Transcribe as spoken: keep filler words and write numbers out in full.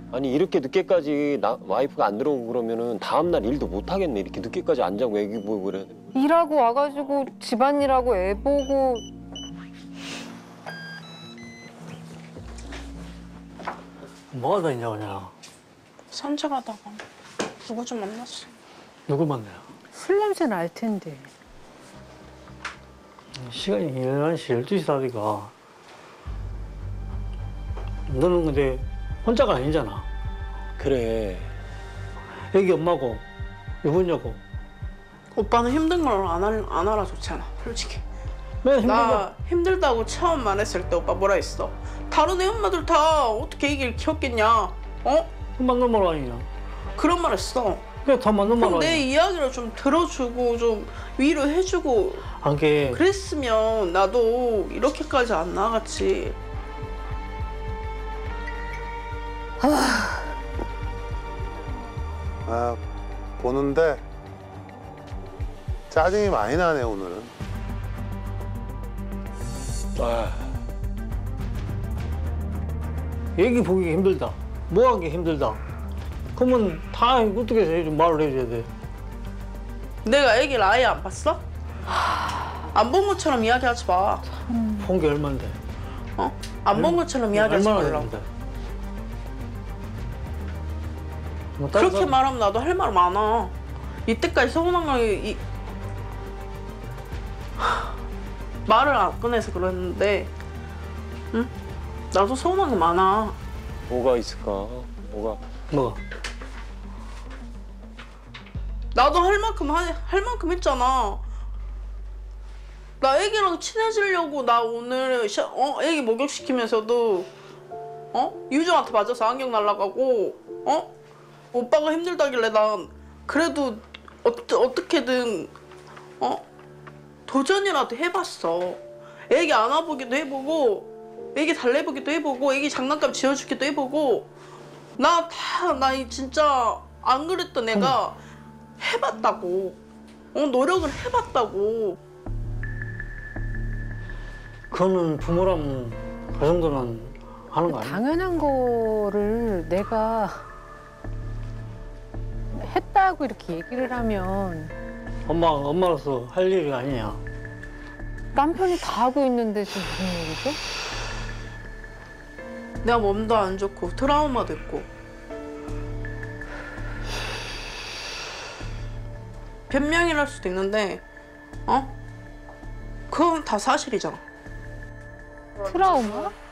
아니 이렇게 늦게까지 나, 와이프가 안 들어오고 그러면은 다음날 일도 못 하겠네. 이렇게 늦게까지 안 자고 애기 보고 그래. 일하고 와가지고 집안일하고 애 보고. 뭐 하다 있냐 그냥. 산책하다가 누구 좀 만났어. 누굴 만나요? 술 냄새 날 텐데. 시간이 열한 시, 열두 시 사니까. 너는 근데 혼자가 아니잖아. 그래. 애기 엄마고, 여보냐고. 오빠는 힘든 걸 안 안 알아줬잖아, 솔직히. 왜 힘들다? 나 힘들다고 처음 말했을 때 오빠 뭐라 했어? 다른 애 엄마들 다 어떻게 애기를 키웠겠냐? 어? 맞는 말 아니냐. 그런 말 했어. 그래, 다 맞는 말 그럼 내 아니야. 이야기를 좀 들어주고 좀 위로해주고 아, 그게 그랬으면 나도 이렇게까지 안 나갔지. 아, 보는데 짜증이 많이 나네 오늘은. 아, 애기 보기 힘들다. 뭐 하기 힘들다. 그러면 다 어떻게 해서 좀 말을 해줘야 돼. 내가 애기를 아예 안 봤어? 안 본 것처럼 이야기하지 마. 본 게 얼만데. 어? 안 본 것처럼 이야기하지 얼마나 말라고. 됐는데. 뭐 다른 그렇게 사람- 말하면 나도 할 말 많아. 이때까지 서운한 거 이... 하, 말을 안 꺼내서 그랬는데, 응? 나도 서운한 게 많아. 뭐가 있을까? 뭐가? 뭐가? 나도 할 만큼 하, 할 만큼 했잖아. 나 애기랑 친해지려고 나 오늘 시, 어 애기 목욕시키면서도 어 유정한테 맞아서 안경 날라가고 어 오빠가 힘들다길래 난 그래도 어, 어떻게든 어 도전이라도 해봤어. 애기 안아보기도 해보고 애기 달래보기도 해보고 애기 장난감 지어주기도 해보고 나 다 나 진짜 안 그랬던 애가 해봤다고. 어 노력을 해봤다고. 그거는 부모라면 그 정도는 하는 거 아니야? 당연한 거를 내가 했다고 이렇게 얘기를 하면 엄마, 엄마로서 할 일이 아니야. 남편이 다 하고 있는데 지금 무슨 얘기죠? 내가 몸도 안 좋고 트라우마도 있고 변명이랄 수도 있는데 어? 그건 다 사실이잖아. 트라우마?